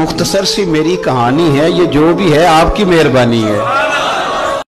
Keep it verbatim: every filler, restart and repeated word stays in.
मुख्तसर सी मेरी कहानी है, ये जो भी है आपकी मेहरबानी है।